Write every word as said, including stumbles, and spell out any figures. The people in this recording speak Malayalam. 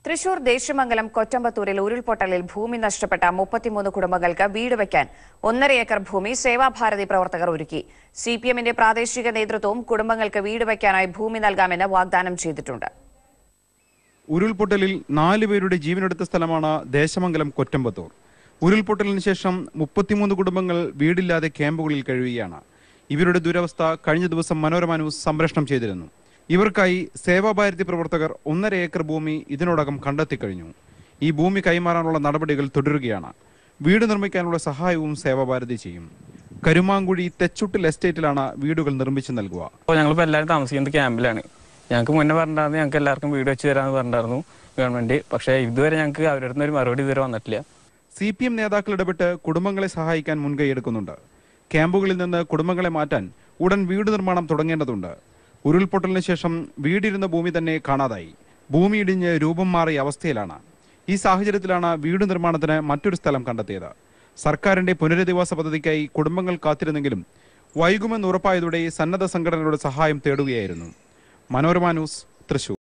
തൃശൂർ ദേശമംഗലം കൊറ്റമ്പത്തൂരിൽ ഉരുൾപൊട്ടലിൽ ഭൂമി നഷ്ടപ്പെട്ട മുപ്പത്തിമൂന്ന് കുടുംബങ്ങൾക്ക് വീട് വയ്ക്കാൻ ഒന്നര ഏക്കർ ഭൂമി സേവാഭാരതി പ്രവർത്തകർ ഒരുക്കി. സി പി എമ്മിന്റെ പ്രാദേശിക നേതൃത്വവും കുടുംബങ്ങൾക്ക് വീട് വയ്ക്കാനായി ഭൂമി നൽകാമെന്ന് വാഗ്ദാനം ചെയ്തിട്ടുണ്ട്. ഉരുൾപൊട്ടലിൽ നാലുപേരുടെ ജീവനെടുത്ത സ്ഥലമാണ് ദേശമംഗലം കൊറ്റമ്പത്തൂർ. ഉരുൾപൊട്ടലിന് ശേഷം മുപ്പത്തിമൂന്ന് കുടുംബങ്ങൾ വീടില്ലാതെ ക്യാമ്പുകളിൽ കഴിയുകയാണ്. ഇവരുടെ ദുരവസ്ഥ കഴിഞ്ഞ ദിവസം മനോരമ ന്യൂസ് സംപ്രേഷണം ചെയ്തിരുന്നു. ഇവർക്കായി സേവാഭാരതി പ്രവർത്തകർ ഒന്നര ഏക്കർ ഭൂമി ഇതിനോടകം കണ്ടെത്തിക്കഴിഞ്ഞു. ഈ ഭൂമി കൈമാറാനുള്ള നടപടികൾ തുടരുകയാണ്. വീട് നിർമ്മിക്കാനുള്ള സഹായവും സേവാഭാരതി ചെയ്യും. കരുമാങ്കുഴി തെച്ചുട്ടിൽ എസ്റ്റേറ്റിലാണ് വീടുകൾ നിർമ്മിച്ചു നൽകുക. ഞങ്ങളിപ്പോൾ എല്ലാവരും താമസിക്കുന്നത് ക്യാമ്പിലാണ്. ഞങ്ങൾക്ക് മുന്നേ പറഞ്ഞിരുന്നു ഞങ്ങൾക്ക് എല്ലാവർക്കും വീട് വെച്ച് തരാമെന്ന് പറഞ്ഞിരുന്നു ഗവൺമെന്റ്. പക്ഷേ ഇതുവരെ ഞങ്ങൾക്ക് അവരുടെ അടുത്ത് ഒരു മറുപടി ഇതുവരെ വന്നിട്ടില്ല. സി പി എം നേതാക്കൾ ഇടപെട്ട് കുടുംബങ്ങളെ സഹായിക്കാൻ മുൻകൈയെടുക്കുന്നുണ്ട്. ക്യാമ്പുകളിൽ നിന്ന് കുടുംബങ്ങളെ മാറ്റാൻ ഉടൻ വീട് നിർമ്മാണം തുടങ്ങേണ്ടതുണ്ട്. ഉരുൾപൊട്ടലിന് ശേഷം വീടിരുന്ന ഭൂമി തന്നെ കാണാതായി. ഭൂമി ഇടിഞ്ഞ് രൂപം മാറിയ അവസ്ഥയിലാണ്. ഈ സാഹചര്യത്തിലാണ് വീട് നിർമ്മാണത്തിന് മറ്റൊരു സ്ഥലം കണ്ടെത്തിയത്. സർക്കാരിന്റെ പുനരധിവാസ പദ്ധതിക്കായി കുടുംബങ്ങൾ കാത്തിരുന്നെങ്കിലും വൈകുമെന്ന് ഉറപ്പായതോടെ സന്നദ്ധ സംഘടനകളുടെ സഹായം തേടുകയായിരുന്നു. മനോരമ ന്യൂസ്, തൃശൂർ.